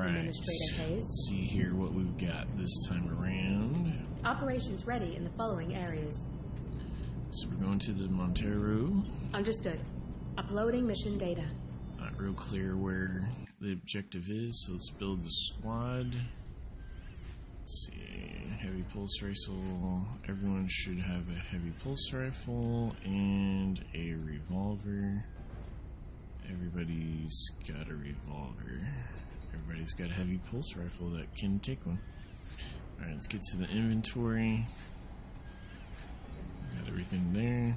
Administrator Hayes. Let's see here what we've got this time around. Operations ready in the following areas. So we're going to the Montero. Understood. Uploading mission data. Not real clear where the objective is, so let's build the squad. Let's see, heavy pulse rifle. Everyone should have a heavy pulse rifle and a revolver. Everybody's got a revolver. Everybody's got a heavy pulse rifle that can take one. Alright, let's get to the inventory. Got everything there.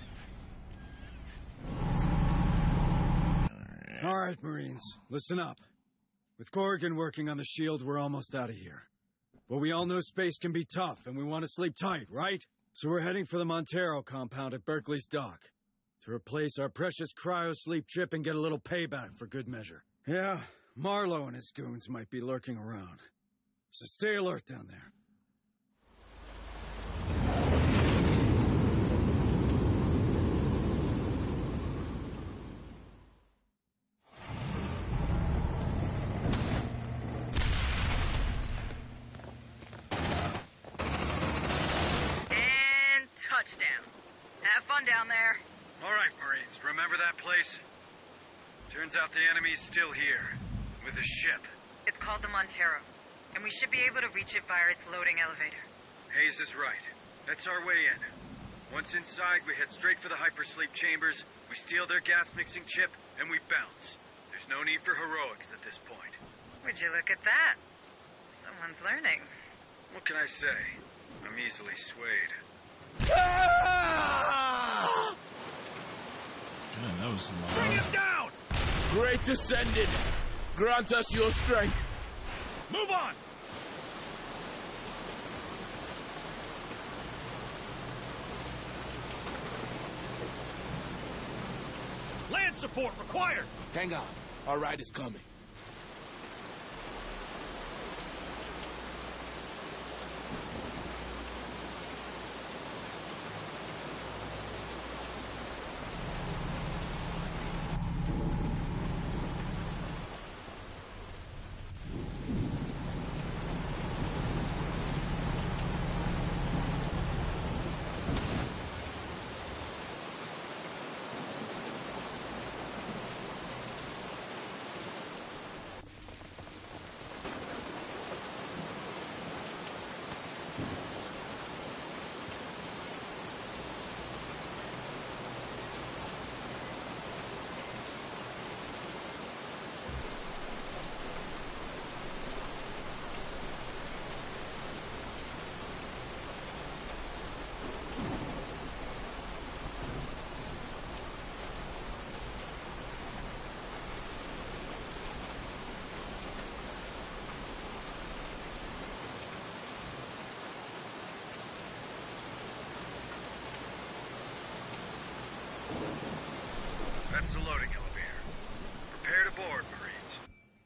Alright, Marines, listen up. With Corrigan working on the shield, we're almost out of here. But we all know space can be tough, and we want to sleep tight, right? So we're heading for the Montero compound at Berkeley's dock. To replace our precious cryo-sleep chip and get a little payback for good measure. Yeah, Marlowe and his goons might be lurking around. So stay alert down there. And touchdown. Have fun down there. All right, Marines, remember that place? Turns out the enemy's still here, with a ship. It's called the Montero, and we should be able to reach it via its loading elevator. Hayes is right. That's our way in. Once inside, we head straight for the hypersleep chambers, we steal their gas-mixing chip, and we bounce. There's no need for heroics at this point. Would you look at that? Someone's learning. What can I say? I'm easily swayed. God, that was loud. Bring him down! Great Ascended, grant us your strength. Move on! Land support required! Hang on, our ride is coming. That's the loading elevator. Prepare to board, Marines.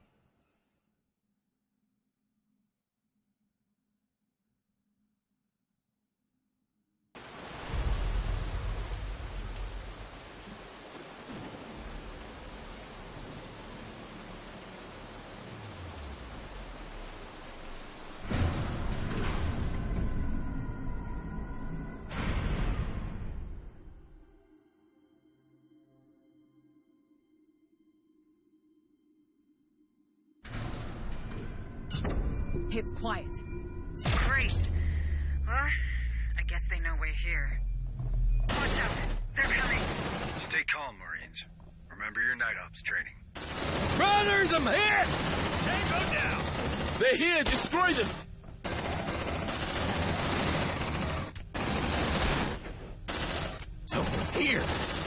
It's quiet. Great. Well, I guess they know we're here. Watch out! They're coming! Stay calm, Marines. Remember your night ops training. Brothers, I'm hit! Tango down! They're here, destroy them! Someone's here!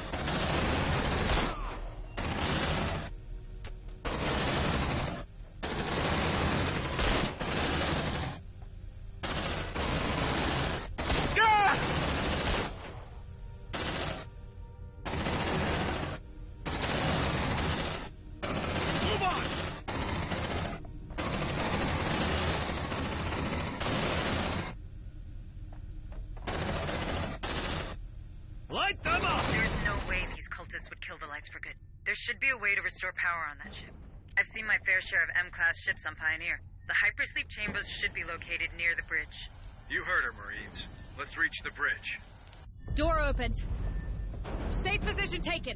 Light them up! There's no way these cultists would kill the lights for good. There should be a way to restore power on that ship. I've seen my fair share of M-class ships on Pioneer. The hypersleep chambers should be located near the bridge. You heard her, Marines. Let's reach the bridge. Door opened. Safe position taken.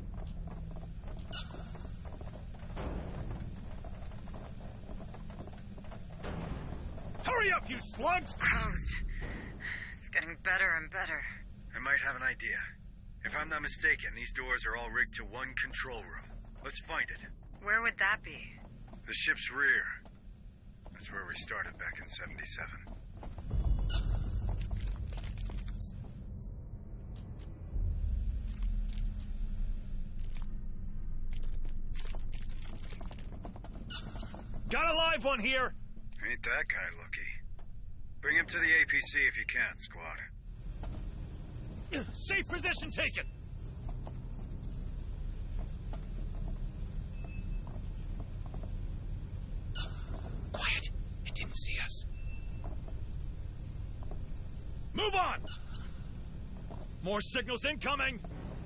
Hurry up, you slugs! Closed. It's getting better and better. I might have an idea. If I'm not mistaken, these doors are all rigged to one control room. Let's find it. Where would that be? The ship's rear. That's where we started back in 77. Got a live one here! Ain't that guy lucky. Bring him to the APC if you can, squad. Safe position taken! Quiet. It didn't see us. Move on! More signals incoming!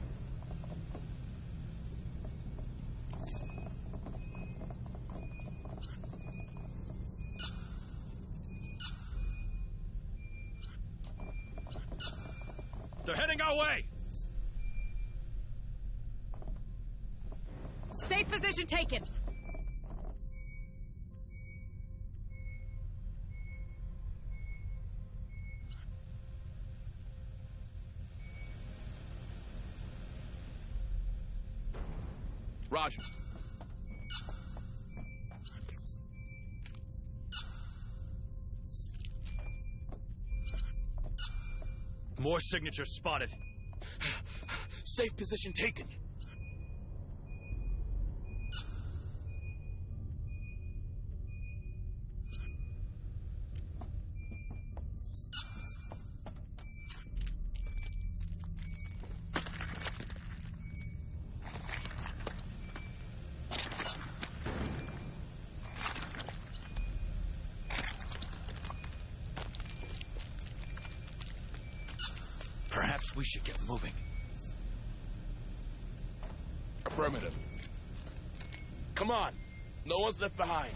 They're heading our way! Safe position taken. Roger. More signatures spotted. Safe position taken. Perhaps we should get moving. Affirmative. Come on. No one's left behind.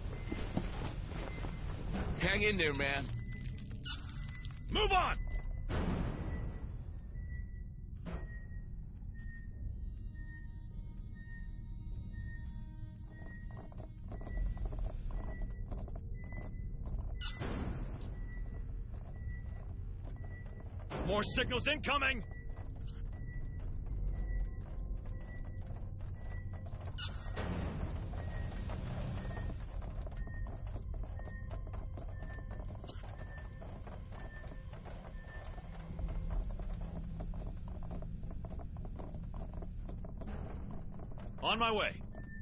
Hang in there, man. Move on! More signals incoming! On my way.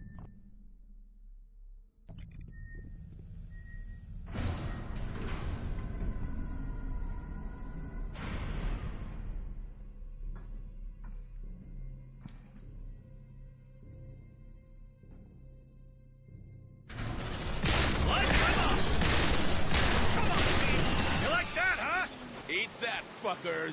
Eat that, fuckers!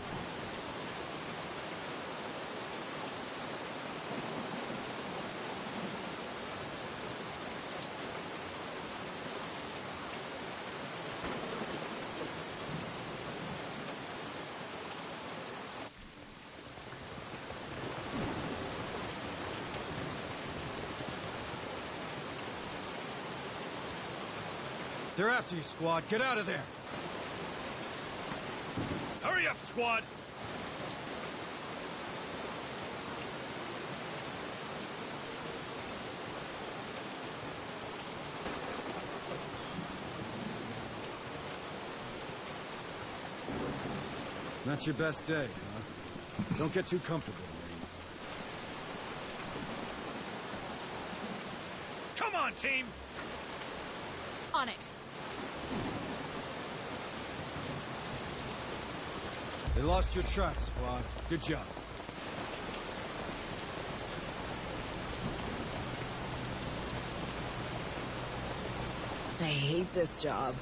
They're after you, squad. Get out of there! Hurry up, squad! Not your best day, huh? Don't get too comfortable, Marine. Come on, team! On it. They lost your track, squad. Good job. I hate this job.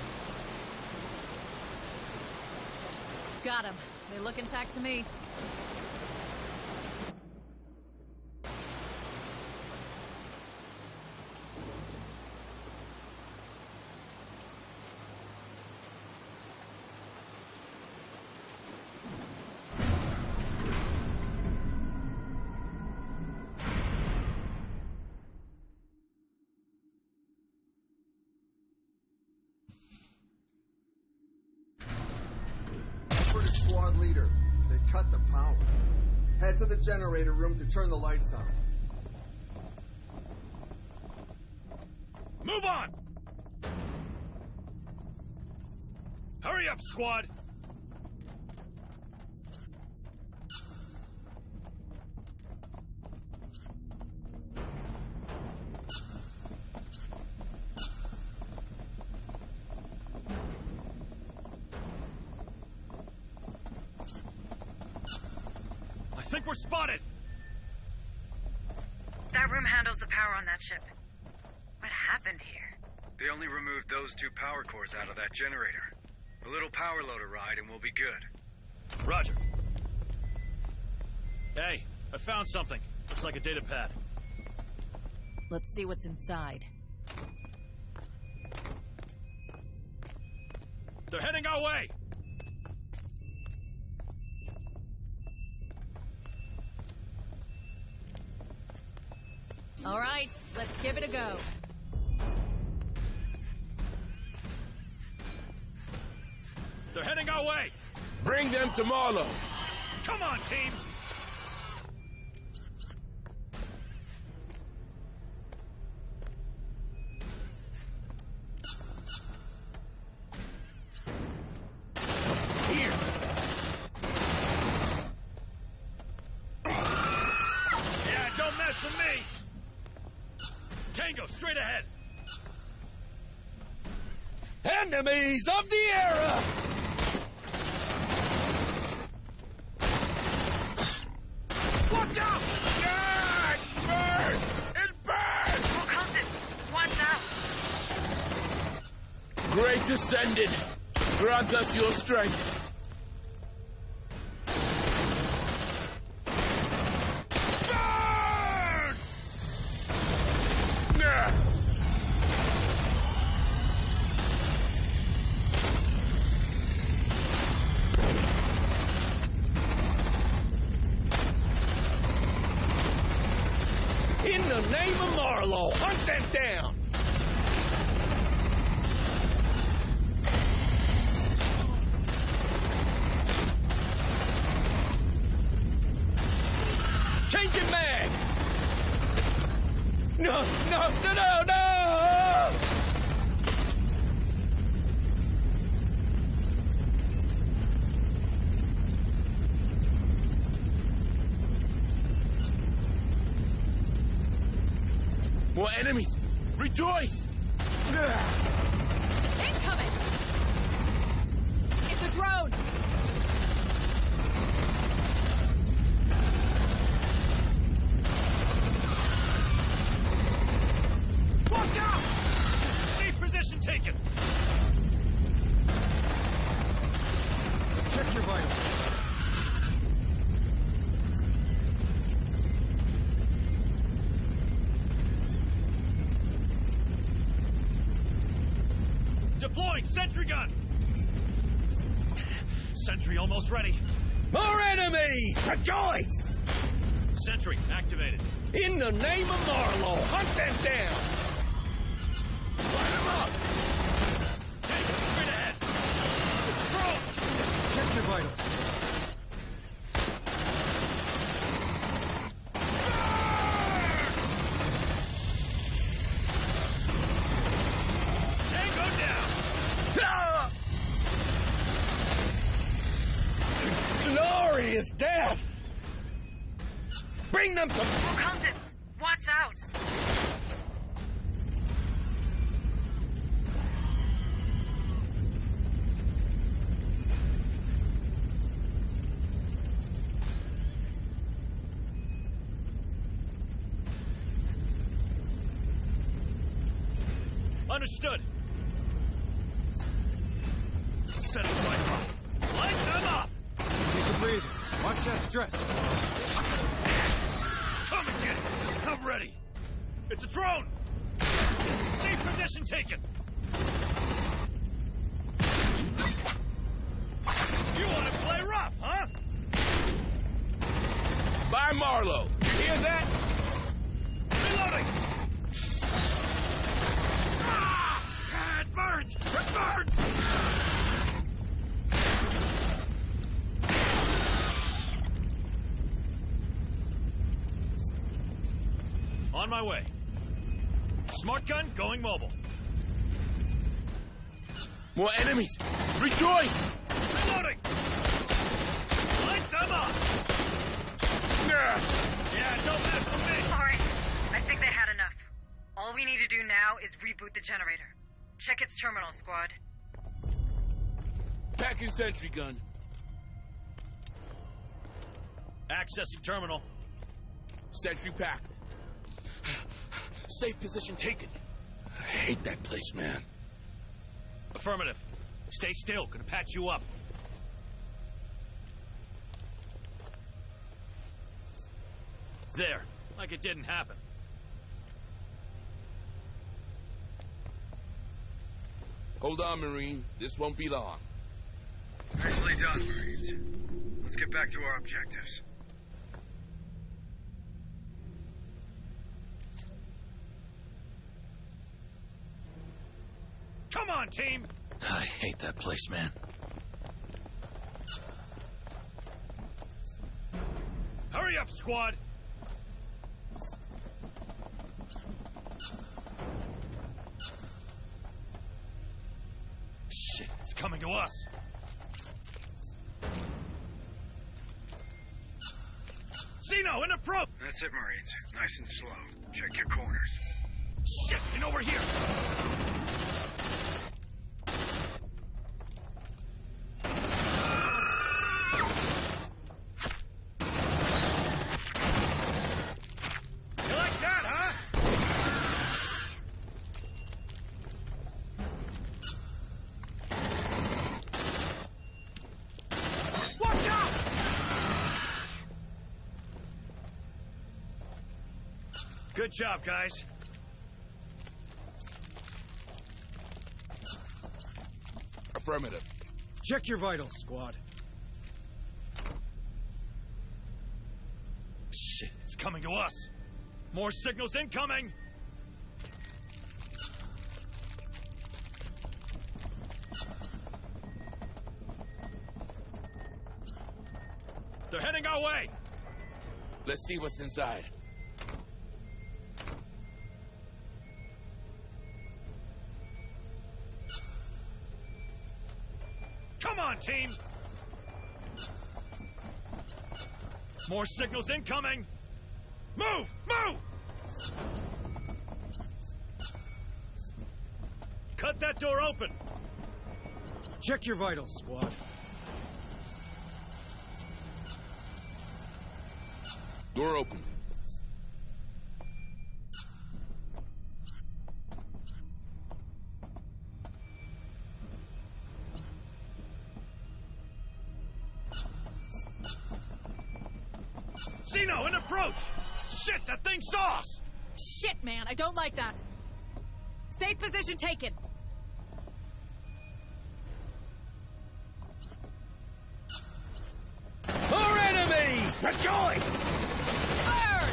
Got him. They look intact to me. operative squad leader. They cut the power. Head to the generator room to turn the lights on. Move on! Hurry up, squad! I think we're spotted! That room handles the power on that ship. What happened here? They only removed those 2 power cores out of that generator. A little power loader ride and we'll be good. Roger. Hey, I found something. Looks like a data pad. Let's see what's inside. They're heading our way! All right, let's give it a go. They're heading our way! Bring them to Marlow. Come on, teams! Here. Yeah, don't mess with me! Tango, straight ahead! Enemies of the era! Watch out! Ah, it burns! It burns! Occultist, watch out! Great Ascended, grant us your strength. Burn! Ah. In the name of Marlow, hunt them down! Changing mag! No, no, no, no, no! More enemies! Rejoice! Incoming! It's a drone! Watch out! Safe position taken! Check your vitals. Deploying sentry gun! Sentry almost ready. More enemies! Rejoice! Sentry activated. In the name of Marlow, hunt them down! Line them up! Tango, straight ahead! Drone! Check your vitals. Tango down! Ah! Glorious death! Bring them to... Occultist, watch out! Understood. Set it right up. Light them up! Take a breather. Watch that stress. Come and get it! I'm ready! It's a drone! Safe position taken! You want to play rough, huh? By Marlow. You hear that? Reloading! Ah! It burns! It burns! On my way. Smart gun going mobile. More enemies! Rejoice! Reloading! Light them up! Yeah, don't mess with me! Alright, I think they had enough. All we need to do now is reboot the generator. Check its terminal, squad. Packing sentry gun. Accessing terminal. Sentry packed. Safe position taken. I hate that place, man. Affirmative. Stay still. Gonna patch you up. There. Like it didn't happen. Hold on, Marine. This won't be long. Nicely done, Marines. Let's get back to our objectives. Come on, team! I hate that place, man. Hurry up, squad! Shit, it's coming to us. Xeno, in approach! That's it, Marines. Nice and slow. Check your corners. Shit, and over here! You like that, huh? Watch out! Good job, guys. Affirmative. Check your vitals, squad. Shit, it's coming to us. More signals incoming! They're heading our way! Let's see what's inside. Come on, team! More signals incoming! Move! Move! Cut that door open! Check your vitals, squad. Door open. Xeno, in approach! Shit, that thing saw us! Shit, man, I don't like that. Safe position taken. More enemies! Rejoice! Burn!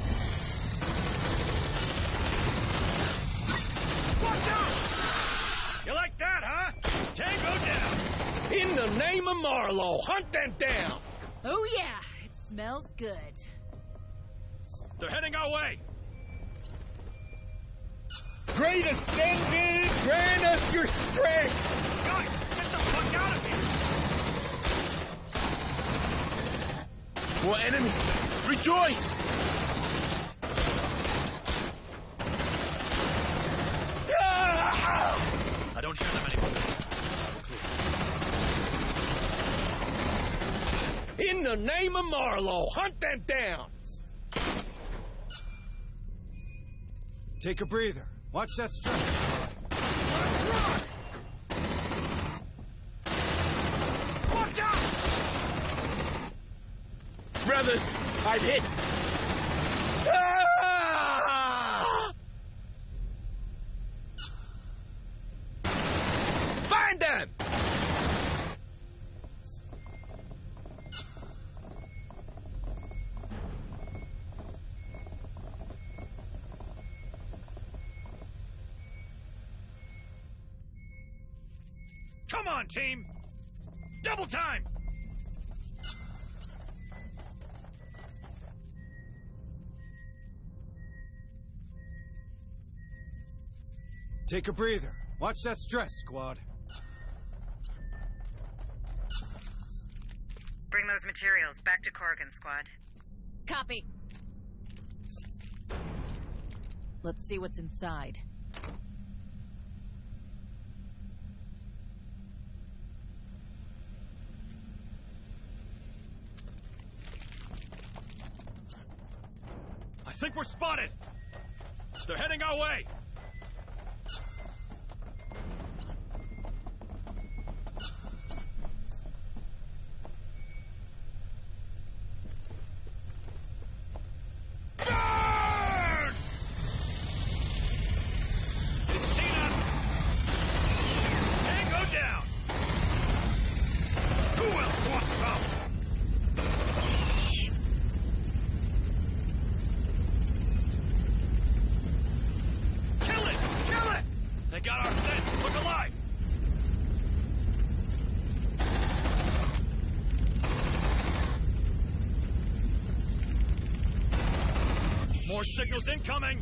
Watch out! You like that, huh? Tango down! In the name of Marlowe, hunt them down! Oh yeah, it smells good. They're heading our way! Great Ascended, grant us your strength! Guys, get the fuck out of here! More enemies! Rejoice! Ah! I don't hear them anymore. In the name of Marlowe, hunt them down! Take a breather. Watch that strength. Watch out! Brothers, I've hit! Ah! Find them! Come on, team! Double time! Take a breather. Watch that stress, squad. Bring those materials back to Corrigan, squad. Copy. Let's see what's inside. I think we're spotted! They're heading our way! Burn! They've seen us! Tango down! Who else wants some? They got our scent! Look alive! More signals incoming!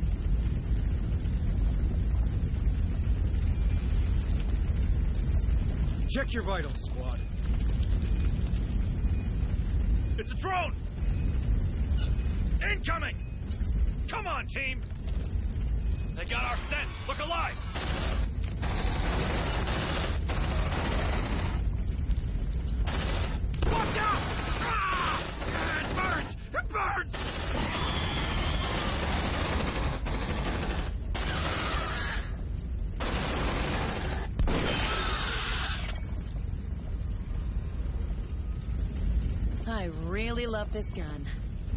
Check your vitals, squad. It's a drone! Incoming! Come on, team! They got our scent! Look alive! Watch out! Ah! It burns! It burns! I really love this gun.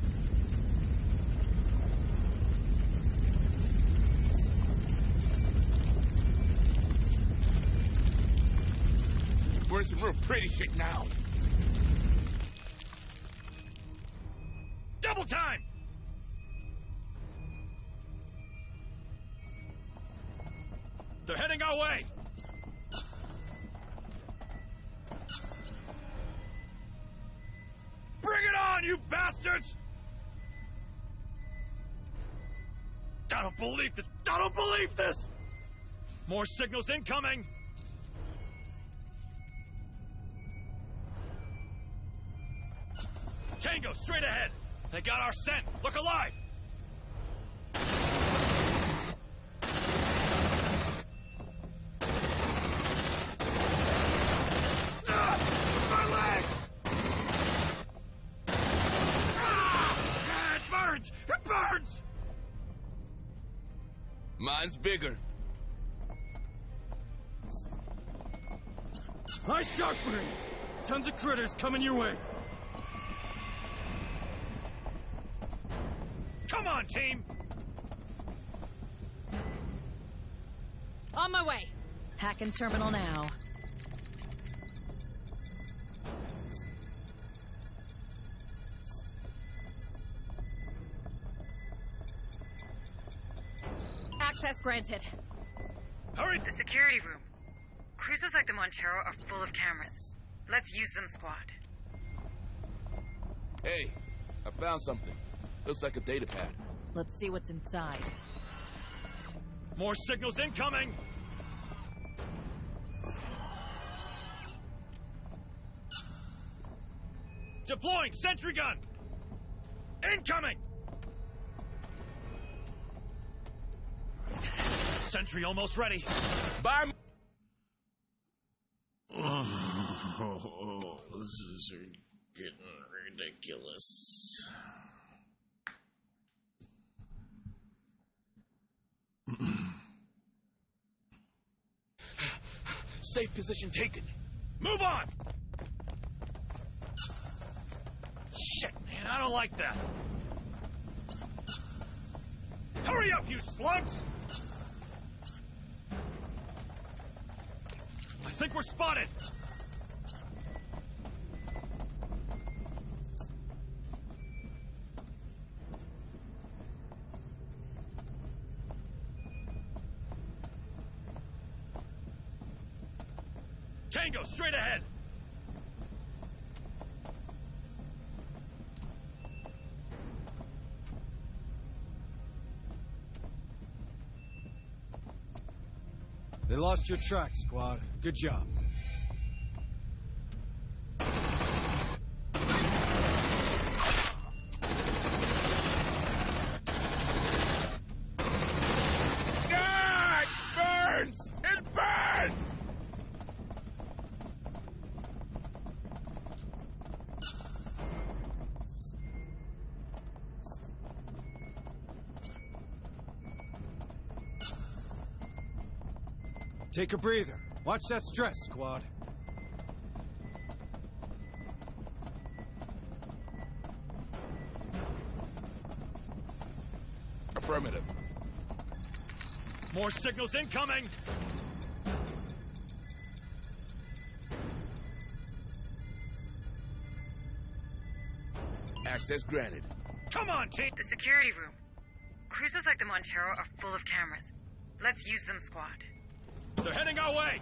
We're in some real pretty shit now. Double time! They're heading our way! Bring it on, you bastards! I don't believe this! I don't believe this! More signals incoming! Tango, straight ahead! They got our scent! Look alive! My leg! It burns! It burns! Mine's bigger. Nice shot, Marines! Tons of critters coming your way. Come on, team! On my way. Hacking terminal now. Access granted. Hurry! The security room. Cruisers like the Montero are full of cameras. Let's use them, squad. Hey, I found something. Looks like a data pad. Let's see what's inside. More signals incoming! Deploying sentry gun! Incoming! Sentry almost ready. Bye. Oh, this is getting ridiculous. Safe position taken. Move on! Shit, man, I don't like that. Hurry up, you slugs! I think we're spotted. Tango, straight ahead! lost your track, squad. Good job. God! Burns! It burns! Take a breather. Watch that stress, squad. Affirmative. More signals incoming! Access granted. Come on, team! The security room. Cruisers like the Montero are full of cameras. Let's use them, squad. They're heading our way!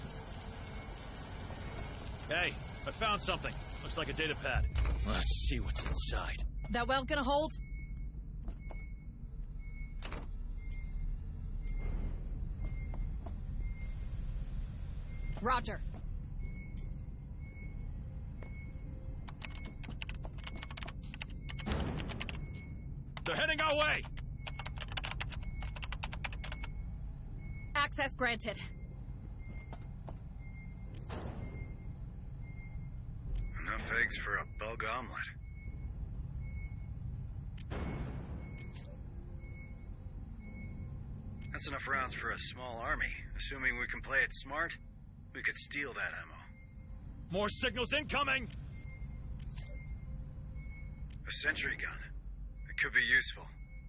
Hey, I found something. Looks like a data pad. Let's see what's inside. That well gonna hold? Roger. They're heading our way! Access granted. Enough eggs for a bug omelet. That's enough rounds for a small army. Assuming we can play it smart, we could steal that ammo. More signals incoming! A sentry gun. It could be useful.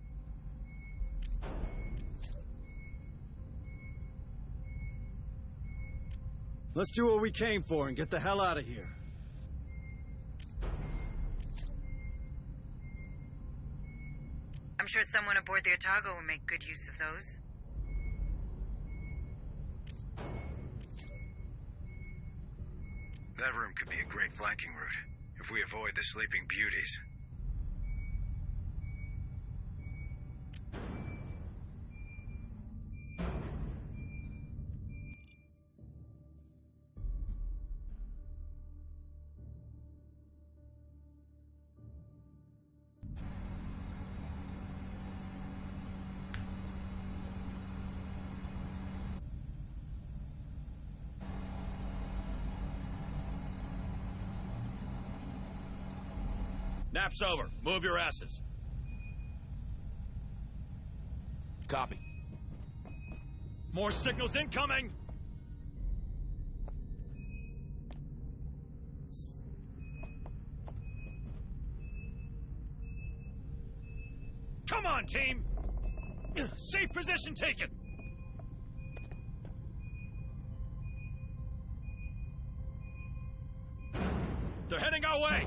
Let's do what we came for and get the hell out of here. I'm sure someone aboard the Otago will make good use of those. That room could be a great flanking route, if we avoid the sleeping beauties. Nap's over. Move your asses. Copy. More signals incoming! Come on, team! Safe position taken! They're heading our way!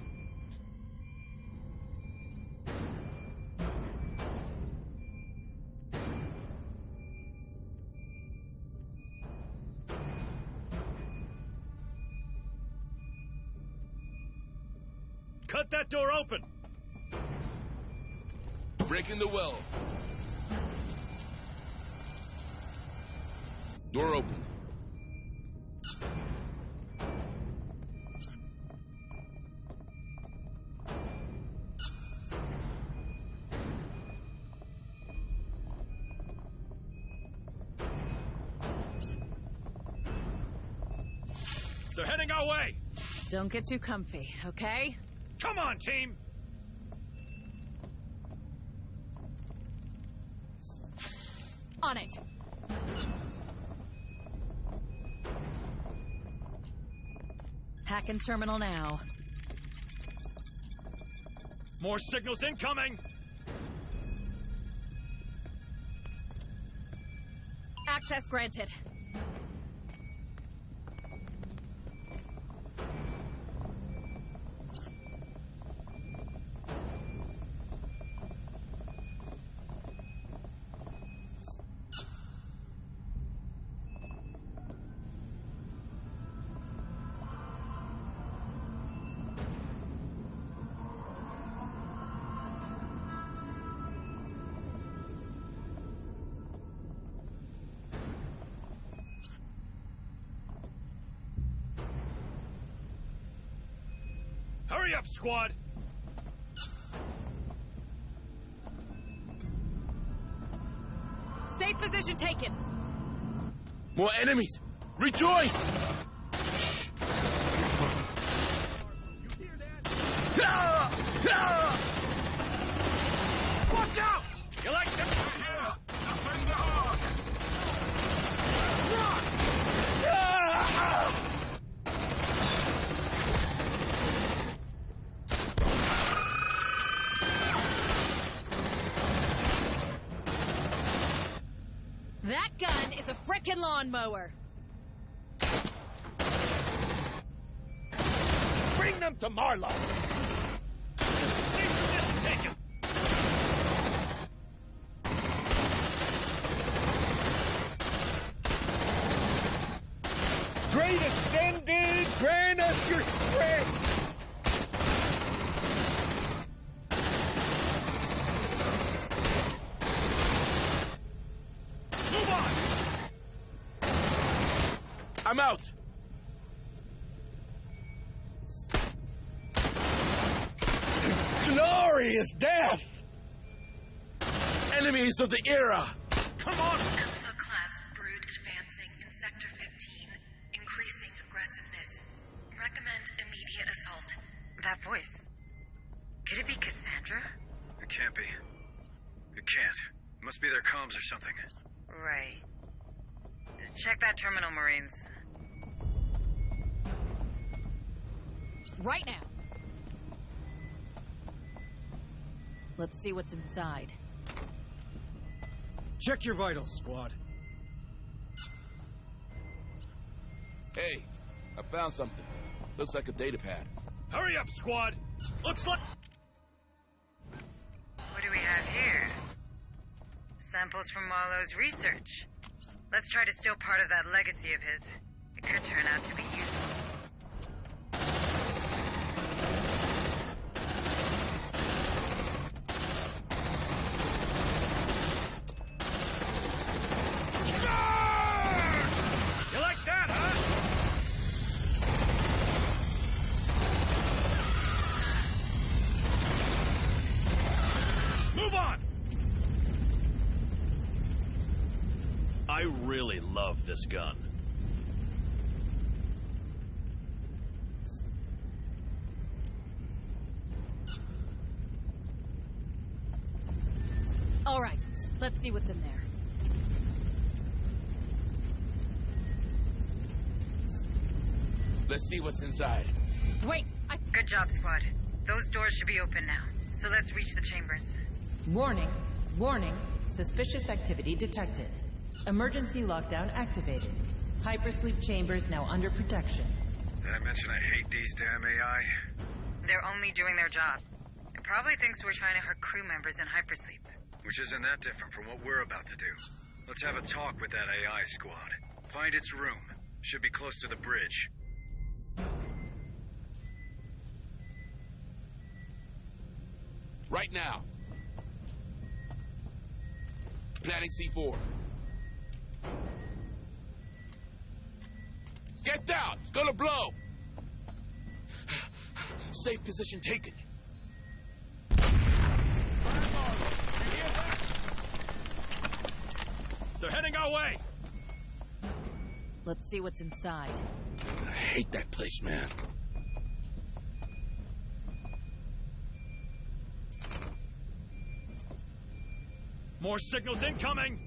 Cut that door open! Breaking the well. Door open. They're heading our way! Don't get too comfy, okay? Come on, team! On it! Hacking terminal now. More signals incoming! Access granted. Hurry up, squad! Safe position taken. More enemies! Rejoice! You hear that? Ah! Ah! Watch out! You like that? That gun is a frickin' lawnmower. Bring them to Marlowe! Safe position taken! Great extended! Grant us your strength! Move on! I'm out! Glorious death! Enemies of the era! Come on! Alpha-class brood advancing in Sector 15. Increasing aggressiveness. Recommend immediate assault. That voice. Could it be Cassandra? It can't be. It can't. It must be their comms or something. Right. Check that terminal, Marines. Right now. Let's see what's inside. Check your vitals, squad. Hey, I found something. Looks like a data pad. Hurry up, squad! Looks like... What do we have here? Samples from Marlowe's research. Let's try to steal part of that legacy of his. It could turn out to be useful. You like that, huh? Move on! I really love this gun. All right, let's see what's in there. Let's see what's inside. Wait, Good job, squad. Those doors should be open now. So let's reach the chambers. Warning. Warning. Suspicious activity detected. Emergency lockdown activated. Hypersleep chambers now under protection. Did I mention I hate these damn AI? They're only doing their job. It probably thinks we're trying to hurt crew members in hypersleep. Which isn't that different from what we're about to do. Let's have a talk with that AI squad. Find its room. Should be close to the bridge. Right now. Planning C4. Get down! It's gonna blow! Safe position taken. They're heading our way! let's see what's inside. I hate that place, man. More signals incoming!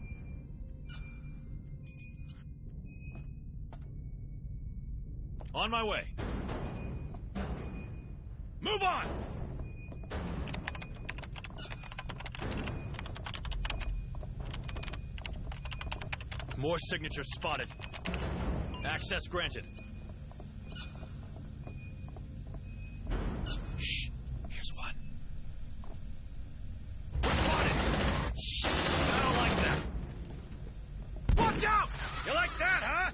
On my way. Move on! More signatures spotted. Access granted. Shh. Here's one. We're spotted! Shit! I don't like that. Watch out! You like that, huh?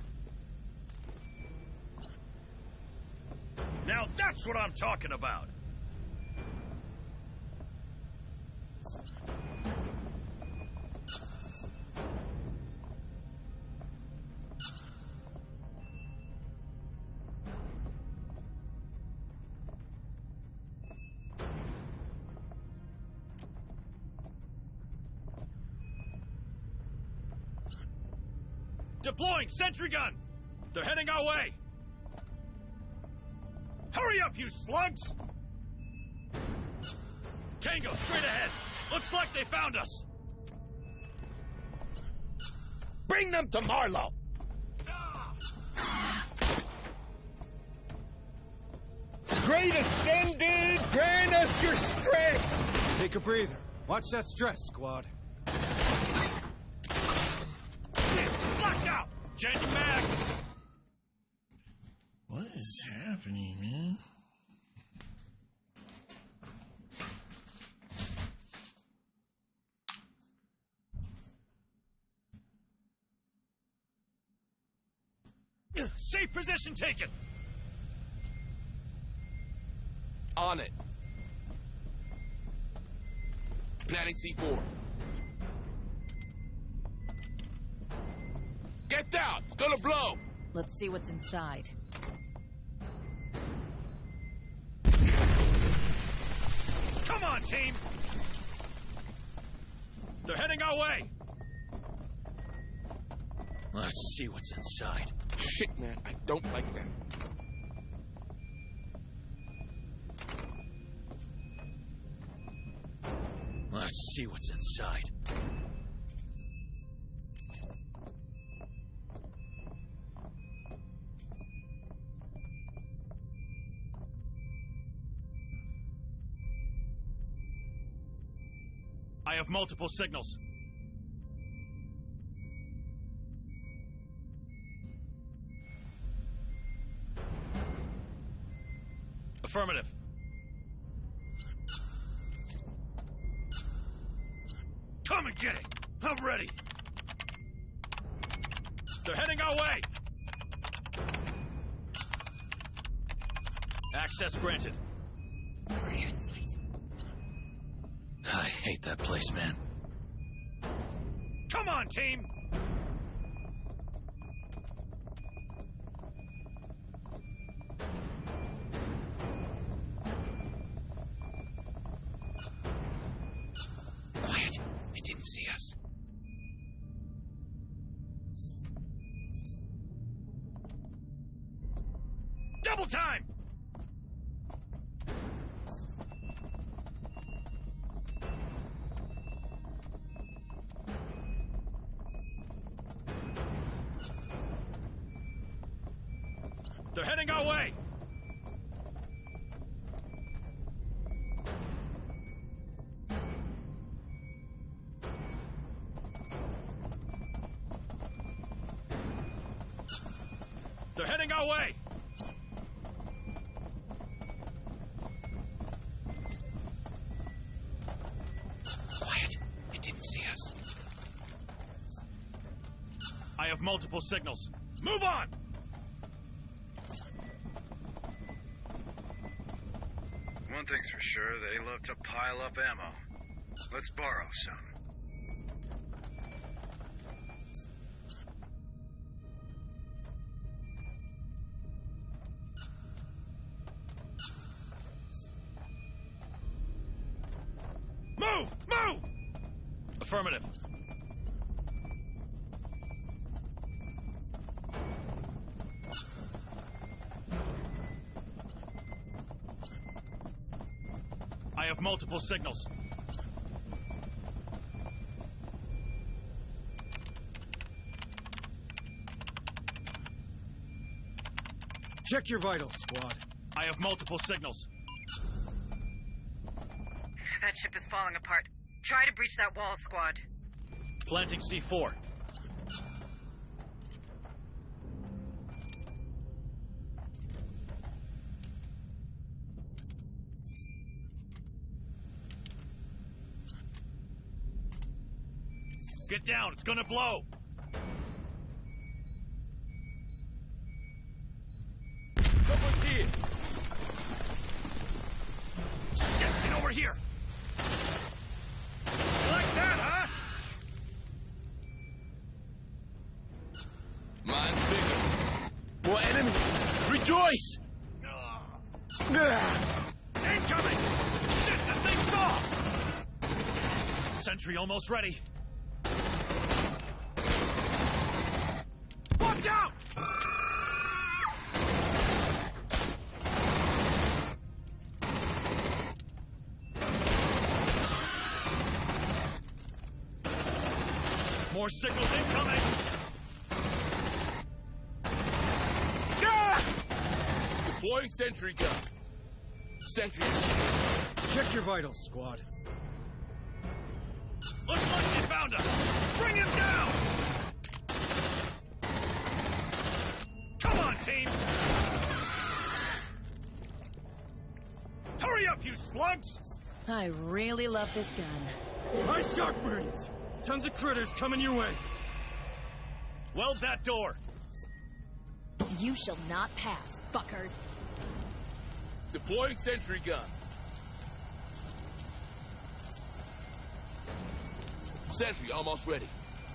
Now that's what I'm talking about. Deploying sentry gun! They're heading our way! Hurry up, you slugs! Tango, straight ahead! Looks like they found us! Bring them to Marlowe! Great Ascended, grant us your strength! Take a breather. Watch that stress, squad. Locked out! Changing mag! What is happening, man? Safe position taken! On it. Planning C4. Get down! It's gonna blow! Let's see what's inside. Come on, team! They're heading our way! Let's see what's inside. Shit, man, I don't like that. Let's see what's inside. I have multiple signals. Affirmative. Come and get it! I'm ready! They're heading our way! Access granted. Clear in sight. I hate that place, man. Come on, team! Quiet. They didn't see us. Double time! They're heading our way! They're heading our way! Quiet. They didn't see us. I have multiple signals. Move on! One thing's for sure, they love to pile up ammo. Let's borrow some. Move! Move! Affirmative. I have multiple signals. Check your vitals, squad. I have multiple signals. That ship is falling apart. Try to breach that wall, squad. Planting C4. Get down, it's gonna blow! Someone's here! Shit, get over here! You like that, huh? Mine's bigger. More enemies! Rejoice! Incoming! Shit, the thing's off! Sentry almost ready. More signals incoming! Deploying sentry gun. Sentry. Check your vitals, squad. Looks like they found us! Bring him down! Come on, team! Hurry up, you slugs! I really love this gun. Nice shot, Marines! Tons of critters coming your way. Weld that door! You shall not pass, fuckers. Deploying sentry gun. Sentry almost ready.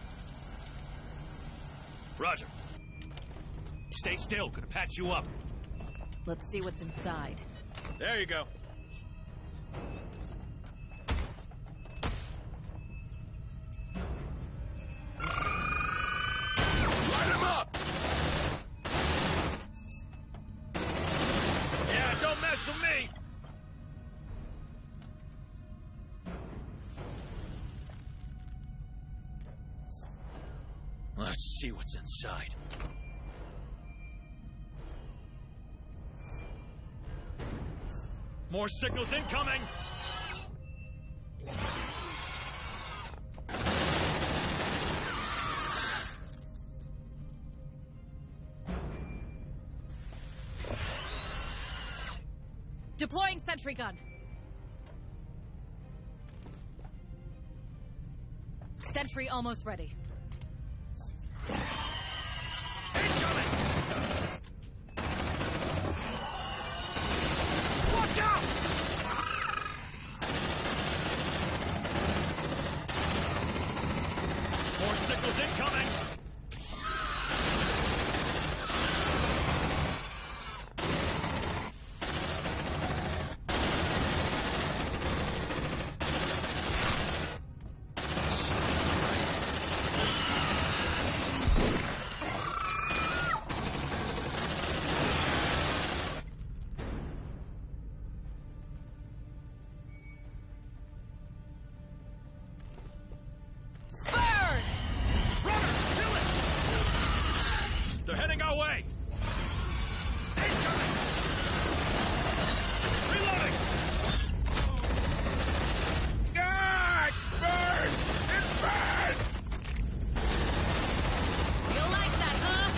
Roger. Stay still, gonna patch you up. Let's see what's inside. There you go. Light him up! Yeah, don't mess with me! Let's see what's inside. More signals incoming! Deploying sentry gun. Sentry almost ready. Incoming! Watch out! More signals incoming! They're heading our way! Incoming! Reloading! God! Burn! It burns! You like that, huh?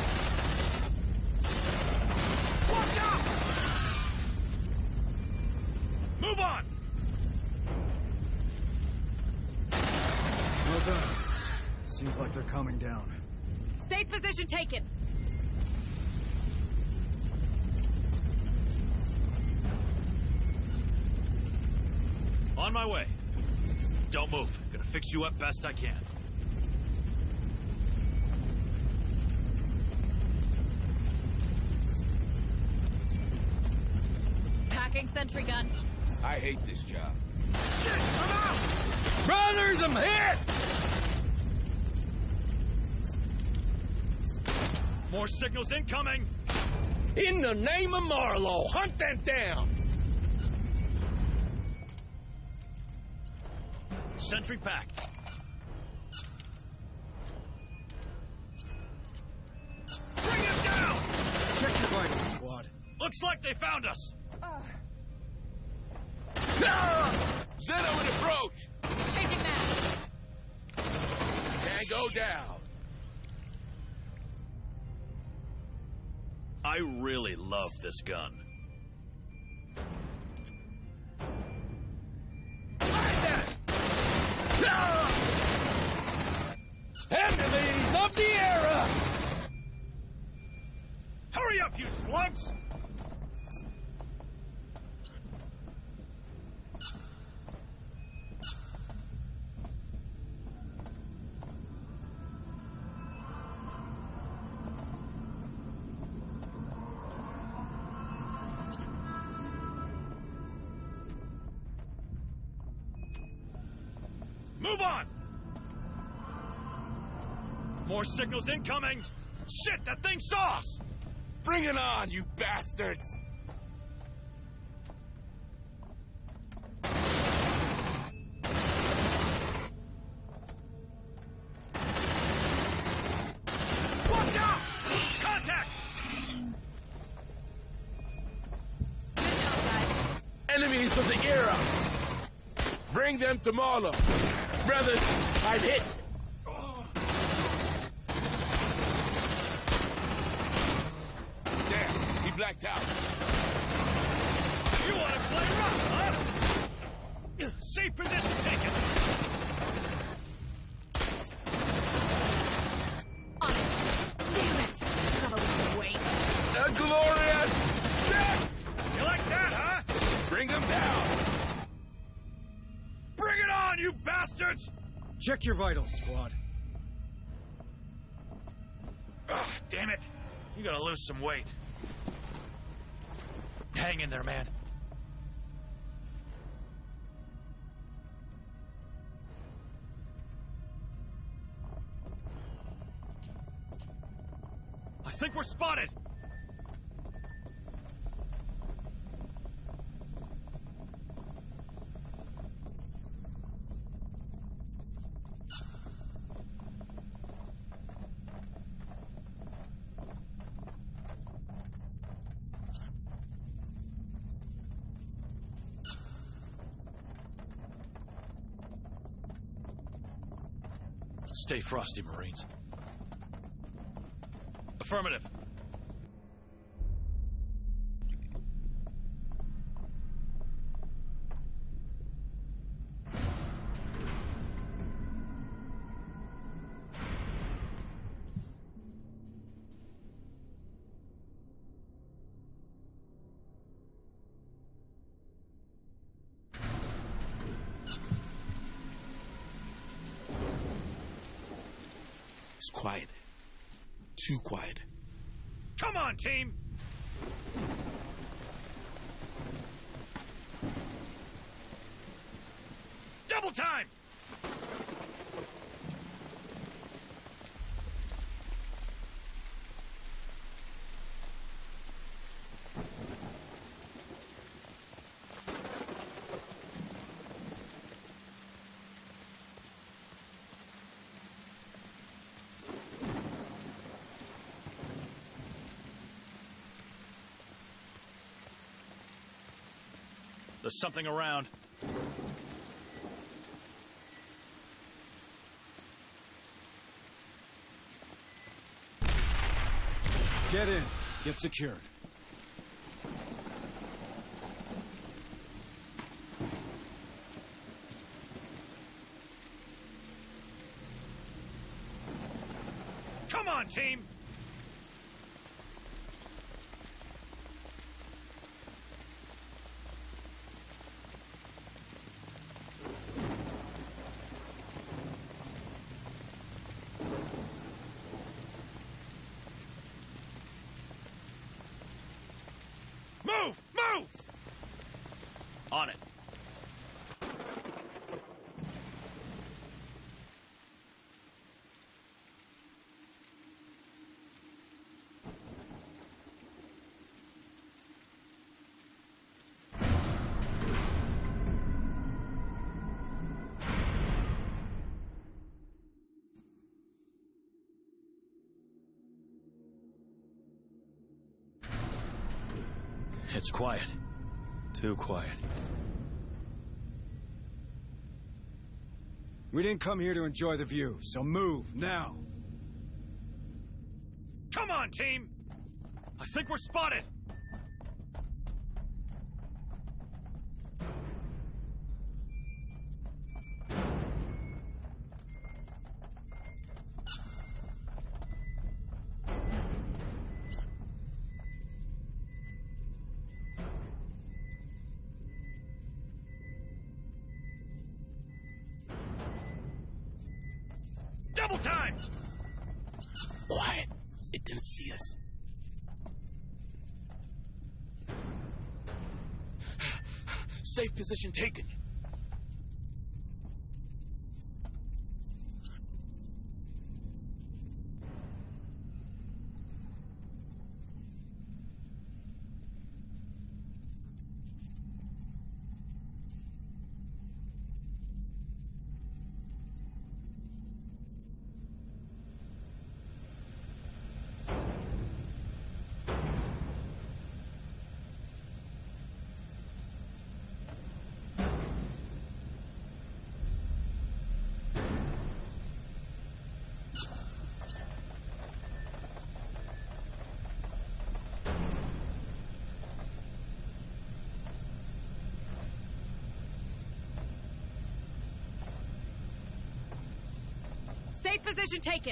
Watch out! Move on! Well done. Seems like they're coming down. Safe position taken. On my way. Don't move. Gonna fix you up best I can. Packing sentry gun. I hate this job. Shit! I'm out! Brothers, I'm hit! More signals incoming! In the name of Marlowe, hunt them down! Sentry packed. Bring him down! Check your vitals, squad. Looks like they found us! Xeno in approach! Changing that. Tango down. I really love this gun. Enemies of the era! Hurry up, you slugs! Move on! More signals incoming! Shit, that thing saw us! Bring it on, you bastards! them to Marlowe. Brothers, I'm hit. Damn, he blacked out. You want to play rough, huh? Safe position taken. Damn it! Gotta lose weight. A glorious death! You like that, huh? Bring them down. Bring it on, you bastards! Check your vitals, squad. Ugh, damn it. You gotta lose some weight. Hang in there, man. I think we're spotted! Stay frosty, Marines. Affirmative. It's quiet. Too quiet. Come on, team! Double time! There's something around. Get in. Get secured. Come on, team! Move! Move! On it. It's quiet. Too quiet. We didn't come here to enjoy the view, so move, now! Come on, team! I think we're spotted! Double time! Quiet. It didn't see us. Safe position taken. Safe position taken!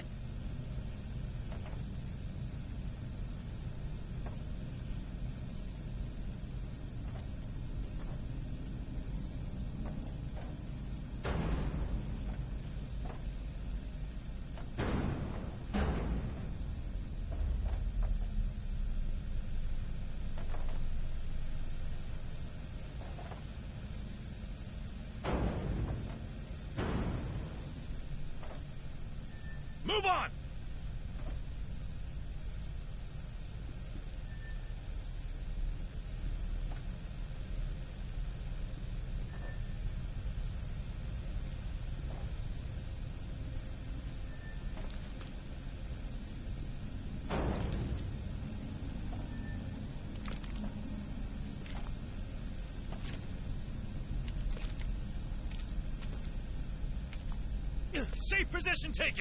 Move on! Safe position taken!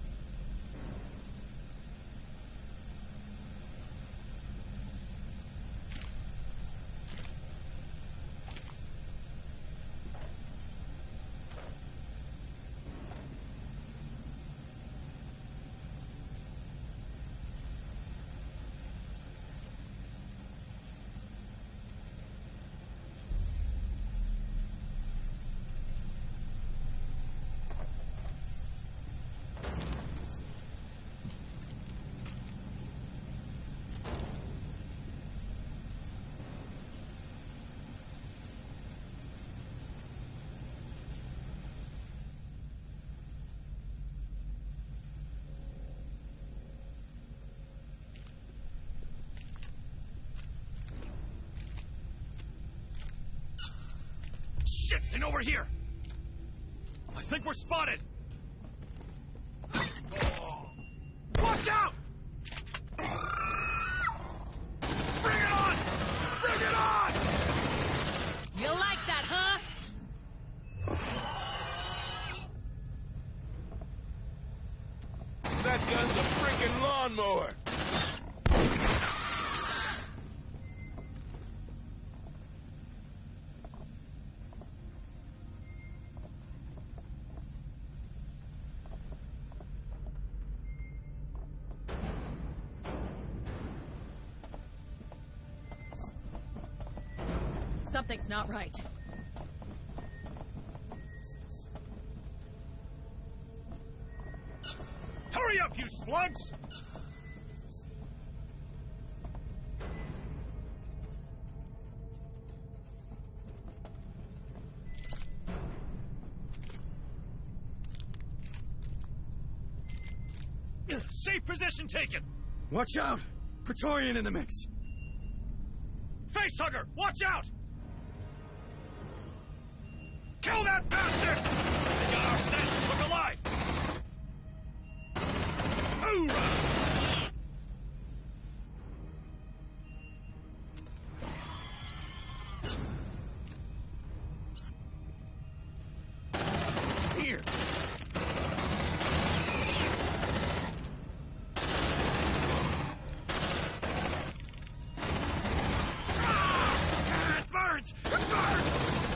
Shit, and over here! I think we're spotted! Watch out! Bring it on! Bring it on! You like that, huh? That gun's a freaking lawnmower! Something's not right. Hurry up, you slugs! Safe position taken! Watch out! Praetorian in the mix! Facehugger, watch out! Kill that bastard! They got our scent! Look alive! Hoorah! Here! Ah! It burns! It burns!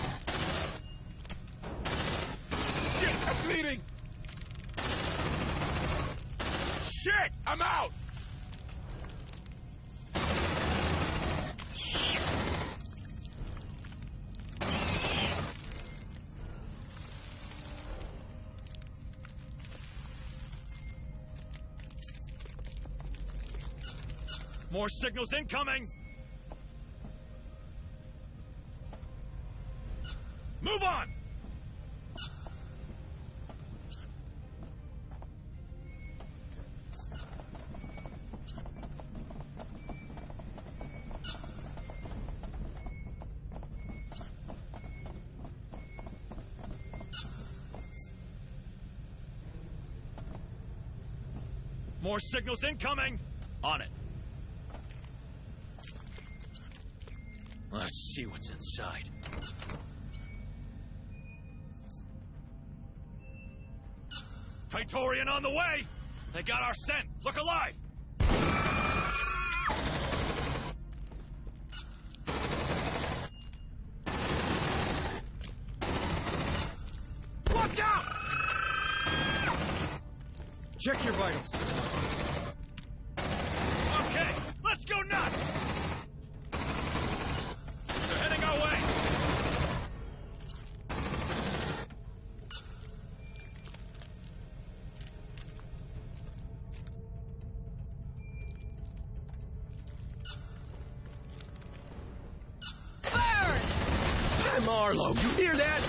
Shit, I'm bleeding! Shit, I'm out! More signals incoming! Move on! More signals incoming! On it. Let's see what's inside. Praetorian on the way! They got our scent! Look alive! Watch out! Check your vitals. Okay, let's go nuts! They're heading our way! Hi, Marlowe, you hear that?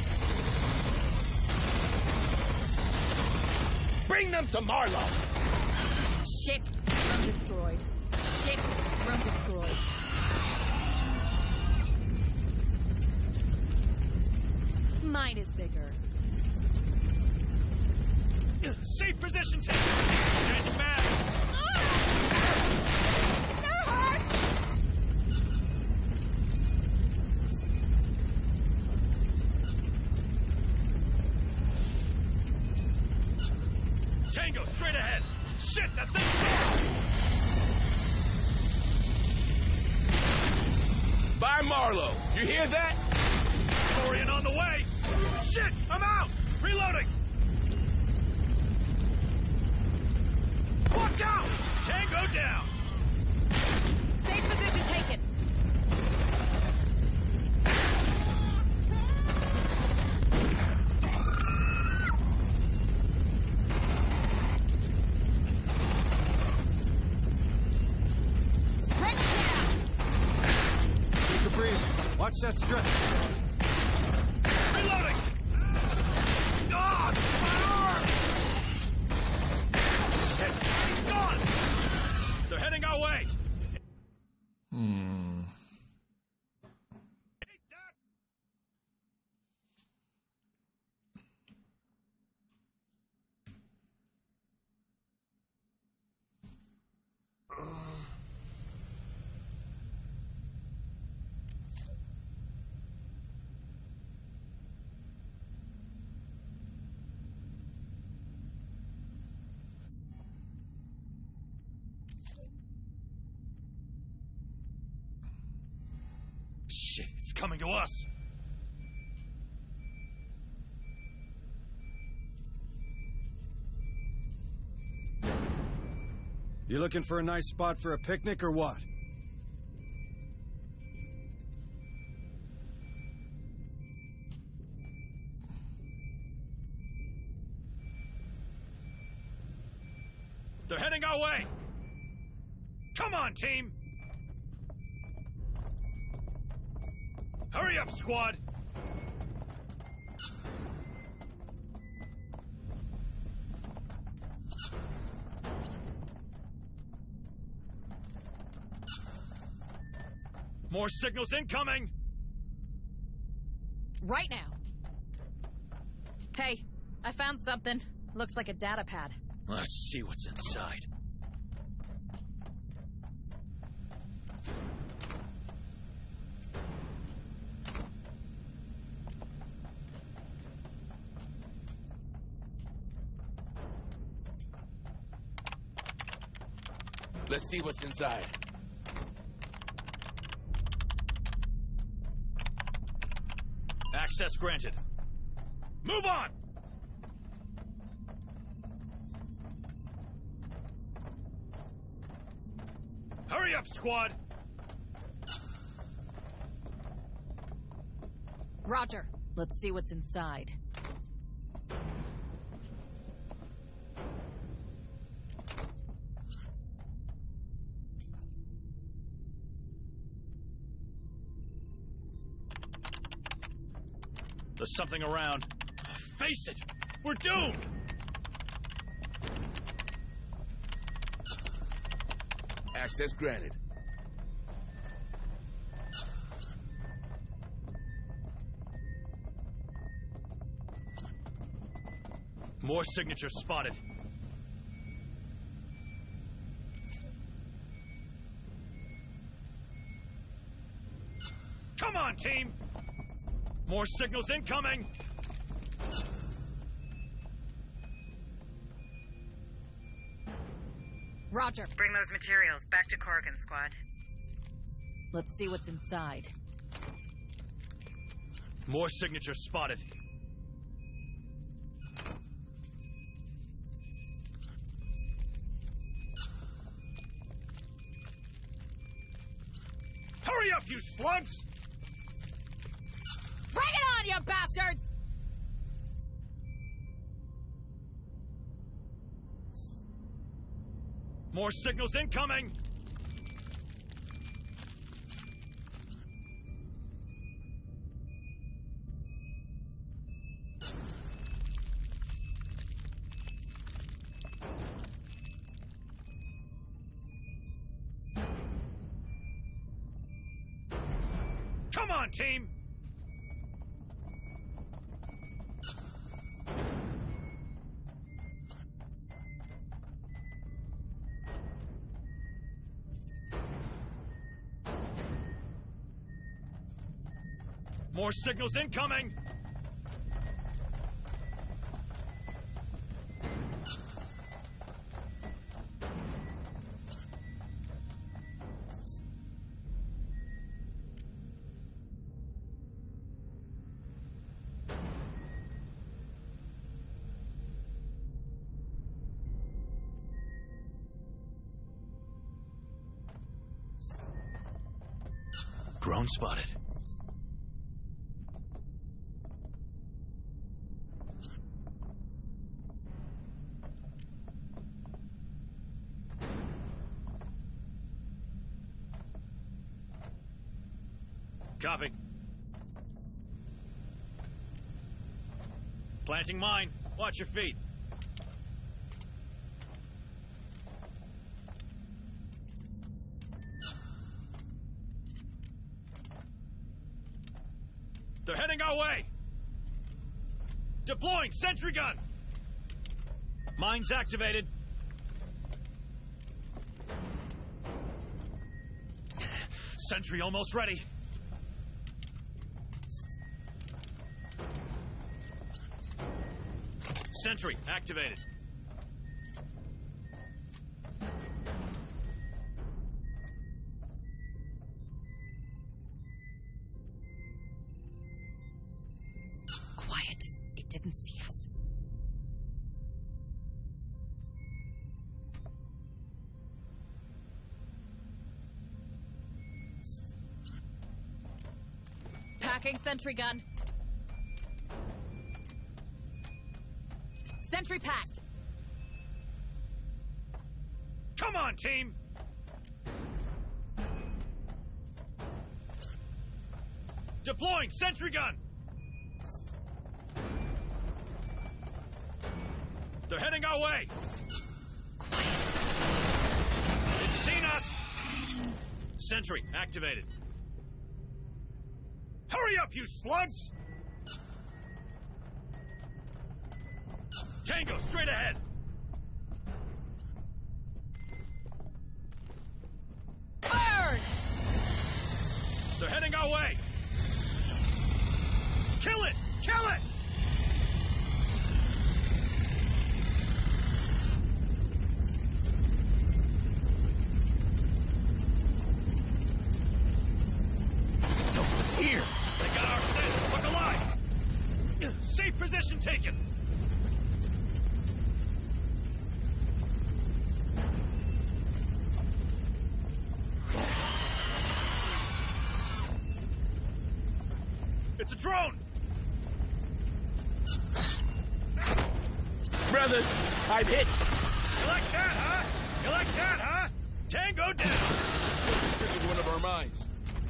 Bring them to Marlowe! Shit! Room destroyed. Shit! Room destroyed. Mine is bigger. Safe position taken! Changing mag! Tango, straight ahead! Shit, that thing's gone! By Marlowe, you hear that? Orion on the way! Shit, I'm out! Reloading! Watch out! Tango down! Safe position taken. Take a breather. Watch that stretch. Reloading! God! My arm! Shit! He's gone! They're heading our way! Take that! Shit, it's coming to us! You looking for a nice spot for a picnic or what? They're heading our way! Come on, team! Hurry up, squad! More signals incoming! Right now. Hey, I found something. Looks like a data pad. Let's see what's inside. Let's see what's inside. Access granted. Move on! Hurry up, squad! Roger. Let's see what's inside. There's something around. Face it! We're doomed! Access granted. More signatures spotted. Come on, team! More signals incoming! Roger. Bring those materials back to Corrigan, squad. Let's see what's inside. More signatures spotted. up, you slugs! Bring it on, you bastards! More signals incoming! Come on, team! More signals incoming! Drone spotted. Copy. Planting mine. Watch your feet. They're heading our way! Deploying sentry gun! Mines activated. Sentry almost ready. Sentry activated. Quiet. It didn't see us. Packing sentry gun. Sentry packed. Come on, team! Deploying sentry gun! They're heading our way! Quiet. It's seen us! Sentry activated. Hurry up, you slugs! Tango, straight ahead! Burn! They're heading our way! Kill it! Kill it! Someone's here! They got our scent! Look alive! Safe position taken! It's a drone! Brothers, I'm hit! You like that, huh? You like that, huh? Tango down! This is one of our mines.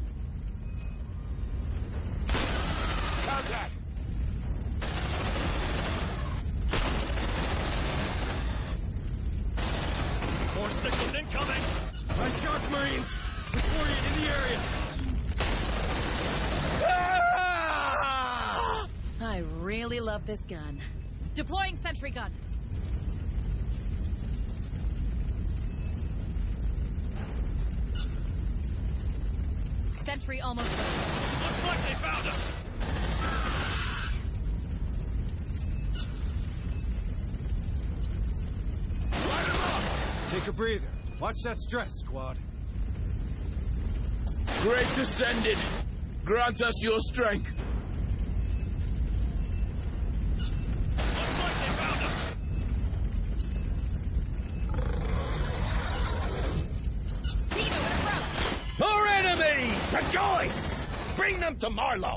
Contact! More signals incoming! My shock Marines! Reporting in the area! I really love this gun. Deploying sentry gun. Sentry almost ready. Looks like they found us! Light 'em up! Take a breather. Watch that stress, squad. Great Ascended! Grant us your strength! Looks like they found us! Dino in approach! Our enemy! To go Bring them to Marlowe!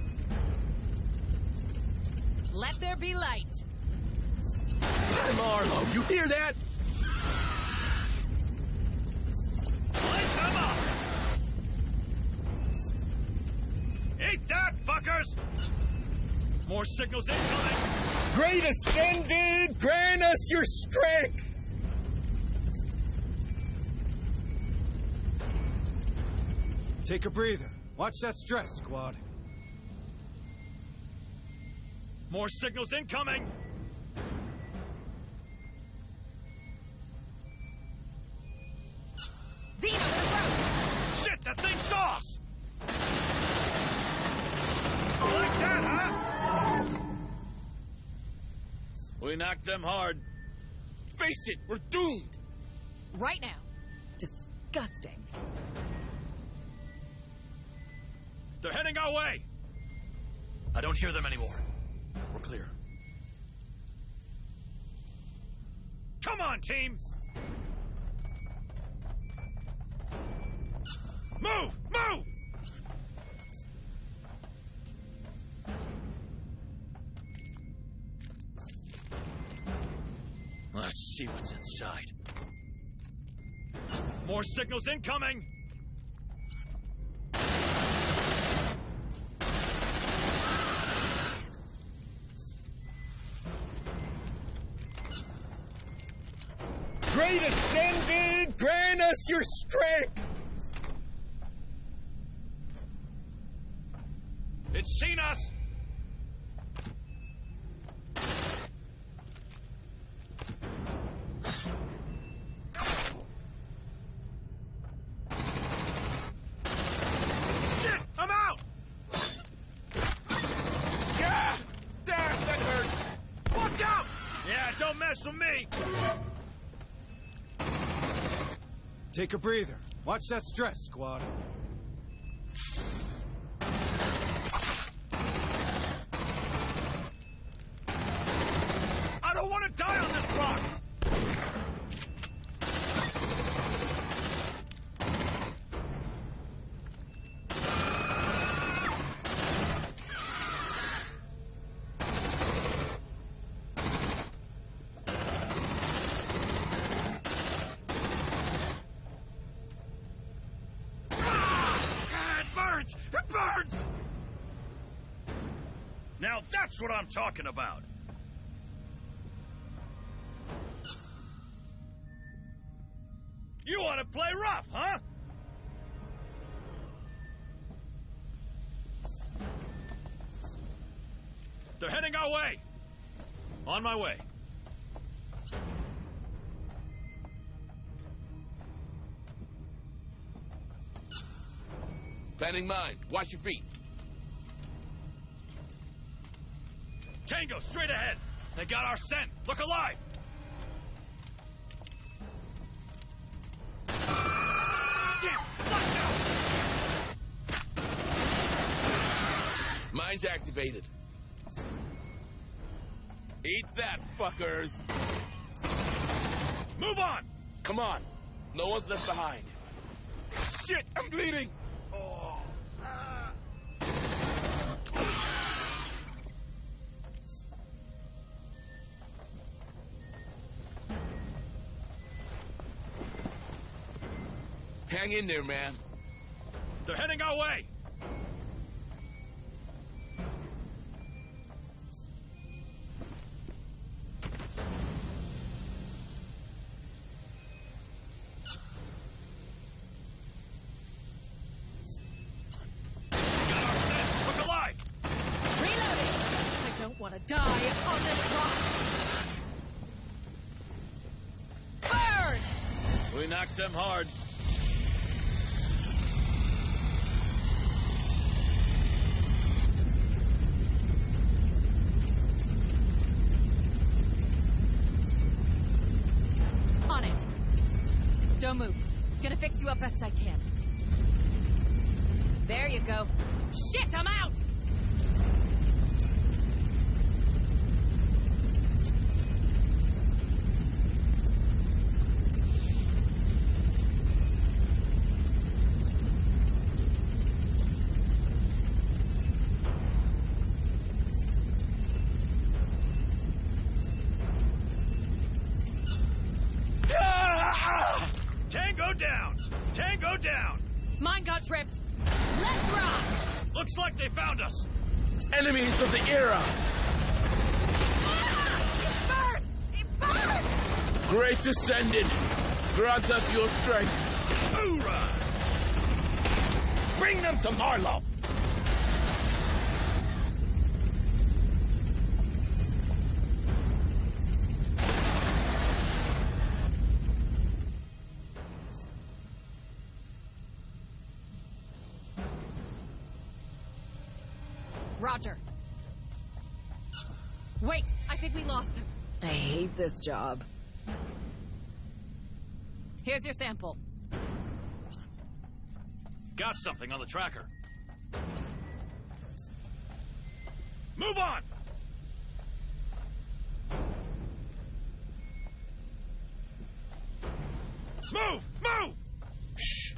Let there be light. Marlowe, you hear that? Light them up! Eat that, fuckers! More signals incoming! Great Ascended, grant us your strength! Take a breather. Watch that stress, squad. More signals incoming! Xeno, Shit, that thing saw us! Like that, huh? We knocked them hard. Face it, we're doomed! right now. Disgusting. They're heading our way! I don't hear them anymore. We're clear. Come on, team! Move! Move! Let's see what's inside. More signals incoming! Great Ascended, grant us your strength! It's seen us! Shit! I'm out! Yeah! Damn, that hurts! Watch out! Yeah, don't mess with me! Take a breather. Watch that stress, squad. I don't want to die on this rock! It burns! Now that's what I'm talking about. You want to play rough, huh? They're heading our way. On my way. Planning mine. Watch your feet. Tango, straight ahead. They got our scent. Look alive. Damn! Mine's activated. Eat that, fuckers. Move on. Come on. No one's left behind. Shit, I'm bleeding. Oh. Hang in there, man. They're heading our way. Want to die on this rock. Burn! We knocked them hard. On it. Don't move. Gonna fix you up best I can. There you go. Shit, I'm out! down! Mine got tripped. Let's rock! Looks like they found us. Enemies of the era! Ah! It burns! It burns! Great Ascended, grant us your strength. Hoorah! Bring them to Marlowe! Roger. Wait, I think we lost them. I hate this job. Here's your sample. Got something on the tracker. Move on! Move! Move! Shh.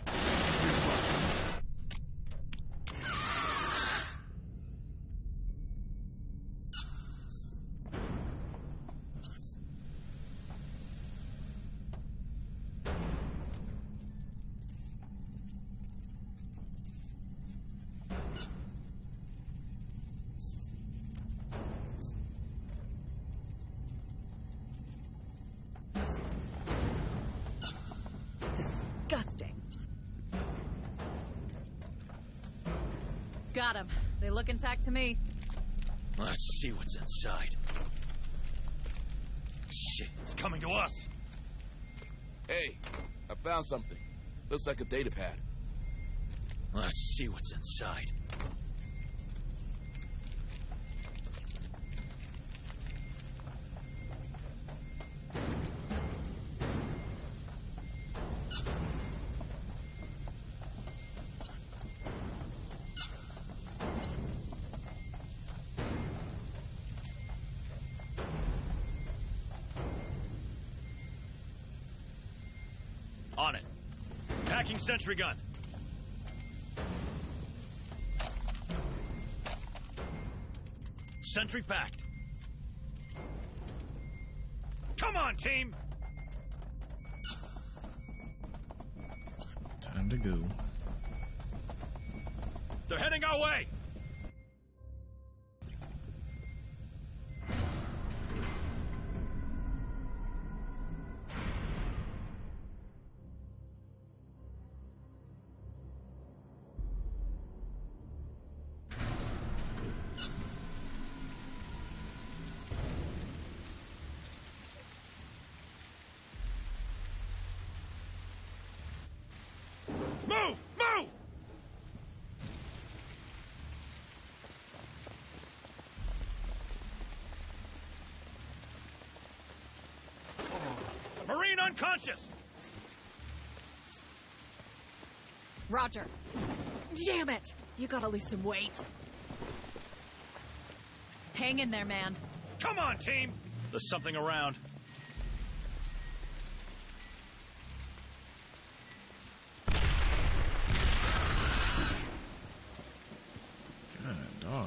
Disgusting. Got him. They look intact to me. Let's see what's inside. Shit, it's coming to us. Hey, I found something. Looks like a data pad. Let's see what's inside. On it. Hacking sentry gun. Sentry packed. Come on, team! Time to go. They're heading our way! Move! Move! Marine unconscious! Roger. Damn it! You gotta lose some weight. Hang in there, man. Come on, team! There's something around. God, dog.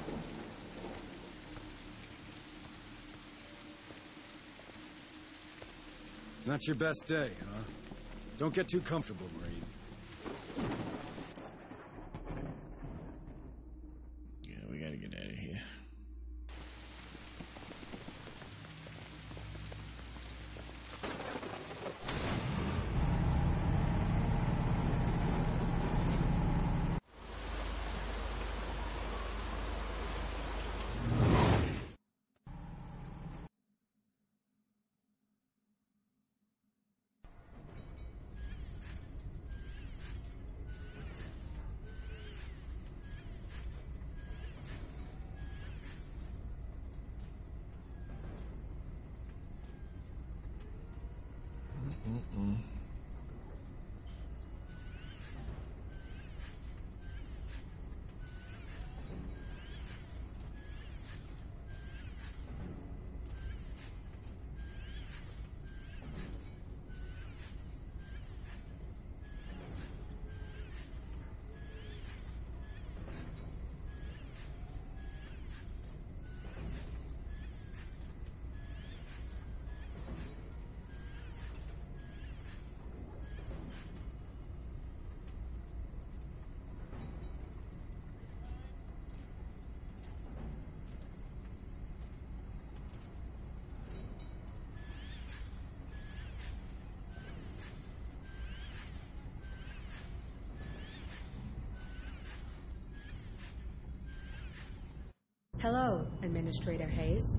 Not your best day, huh? Don't get too comfortable, Marine. Yeah, we gotta get out of here. Hello, Administrator Hayes.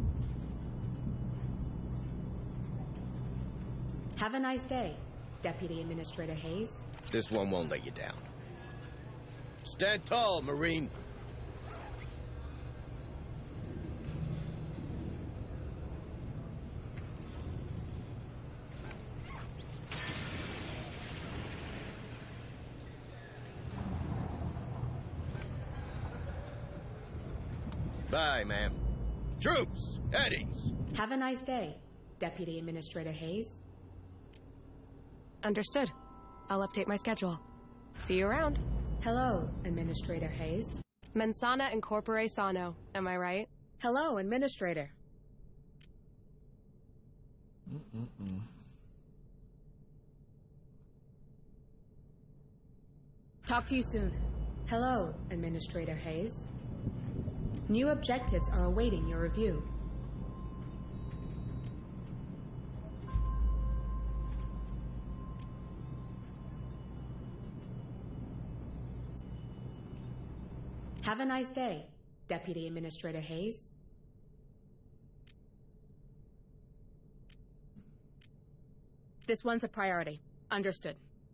Have a nice day, Deputy Administrator Hayes. This one won't let you down. Stand tall, Marine. Bye, ma'am. Troops, headings. Have a nice day, Deputy Administrator Hayes. Understood. I'll update my schedule. See you around. Hello, Administrator Hayes. Mensana incorpore sano, am I right? Hello, Administrator. Talk to you soon. Hello, Administrator Hayes. New objectives are awaiting your review. Have a nice day, Deputy Administrator Hayes. This one's a priority. Understood.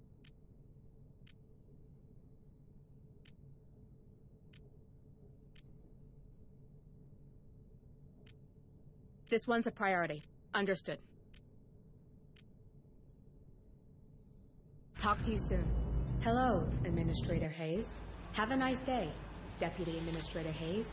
This one's a priority. Understood. Talk to you soon. Hello, Administrator Hayes. Have a nice day, Deputy Administrator Hayes.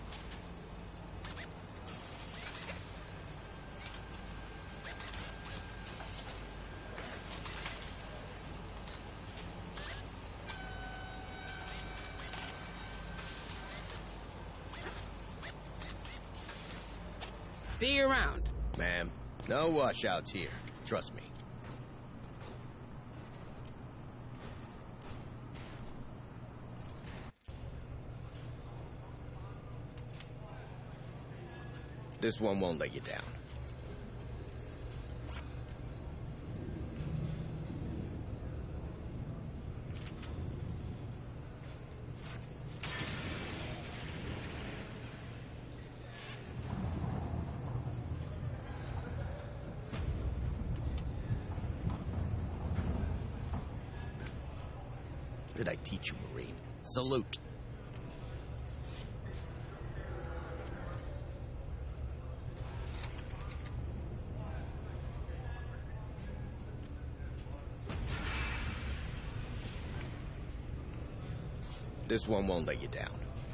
See you around. Ma'am, no washouts here. Trust me. This one won't let you down. What did I teach you, Marine? Salute. This one won't let you down.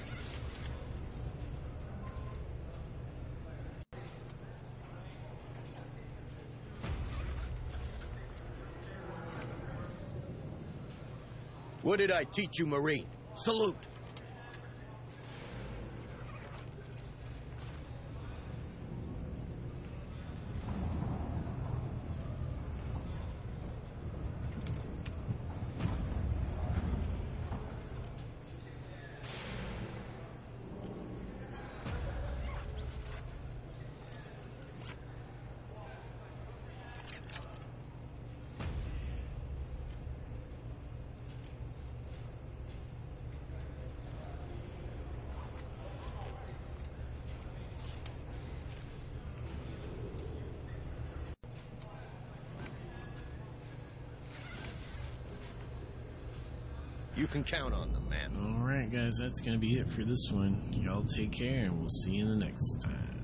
What did I teach you, Marine? Salute! You can count on them, man. Alright, guys, that's going to be it for this one. Y'all take care, and we'll see you in the next time.